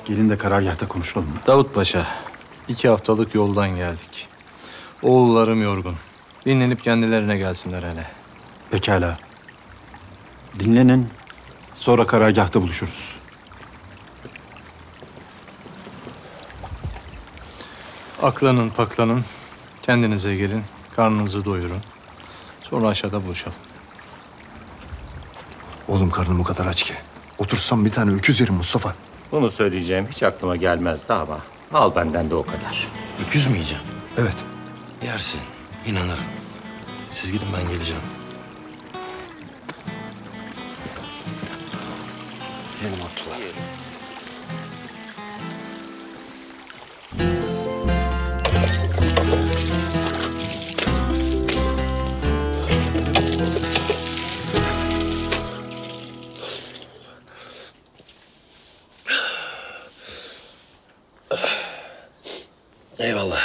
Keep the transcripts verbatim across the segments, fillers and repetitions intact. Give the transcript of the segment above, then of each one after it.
Gelin de karargâhta konuşalım mı? Davut Paşa, iki haftalık yoldan geldik. Oğullarım yorgun. Dinlenip kendilerine gelsinler hele. Pekala. Dinlenin, sonra karargâhta buluşuruz. Aklanın paklanın, kendinize gelin, karnınızı doyurun. Sonra aşağıda buluşalım. Oğlum karnım o kadar aç ki. Otursam bir tane öküz yerim Mustafa. Bunu söyleyeceğim hiç aklıma gelmezdi ama al benden de o kadar. Öküz mü yiyeceğim? Evet. Yersin, inanırım. Siz gidin, ben geleceğim. Yiyelim Abdullah. Eyvallah.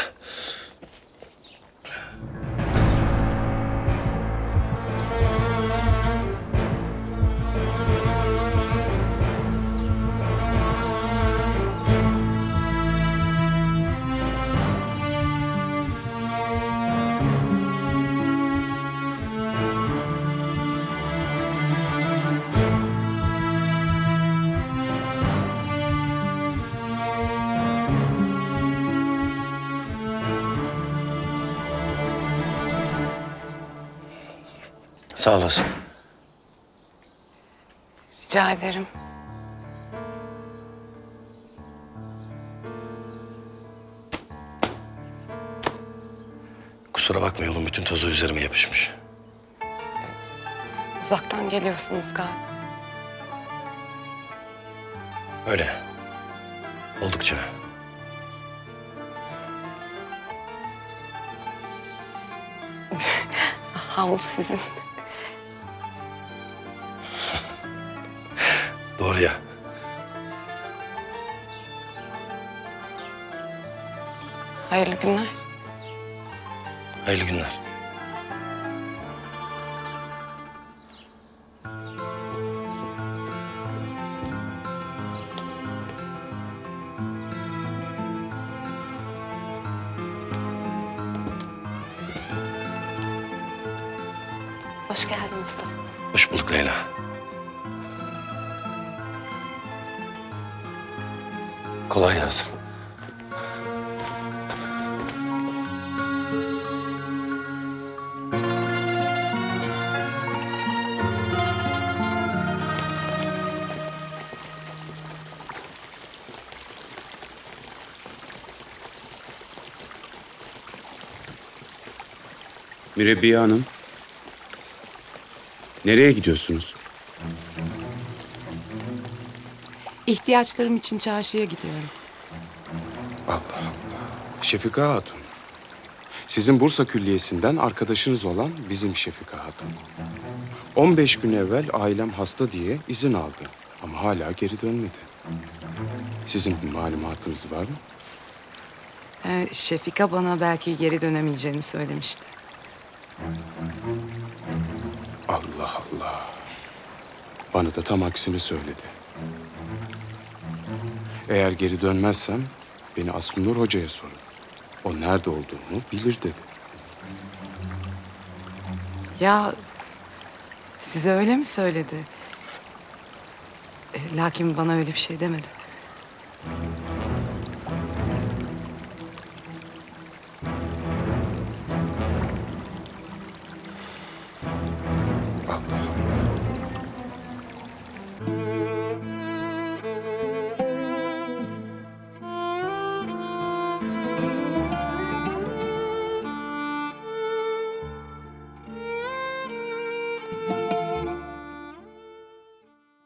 Sağ olasın. Rica ederim. Kusura bakma, yolun bütün tozu üzerime yapışmış. Uzaktan geliyorsunuz galiba. Öyle. Oldukça. Havlu sizin. Doğru ya. Hayırlı günler. Hayırlı günler. Hoş geldin Mustafa. Hoş bulduk Leyla. Kolay gelsin. Mürebbiye Hanım. Nereye gidiyorsunuz? İhtiyaçlarım için çarşıya gidiyorum. Allah Allah. Şefika Hatun. Sizin Bursa Külliyesi'nden arkadaşınız olan bizim Şefika Hatun. on beş gün evvel ailem hasta diye izin aldı. Ama hala geri dönmedi. Sizin bir malumatınız var mı? Ee, Şefika bana belki geri dönemeyeceğini söylemişti. Allah Allah. Bana da tam aksini söyledi. Eğer geri dönmezsem beni Aslınur Hoca'ya sorun. O nerede olduğumu bilir dedi. Ya size öyle mi söyledi? E, lakin bana öyle bir şey demedi.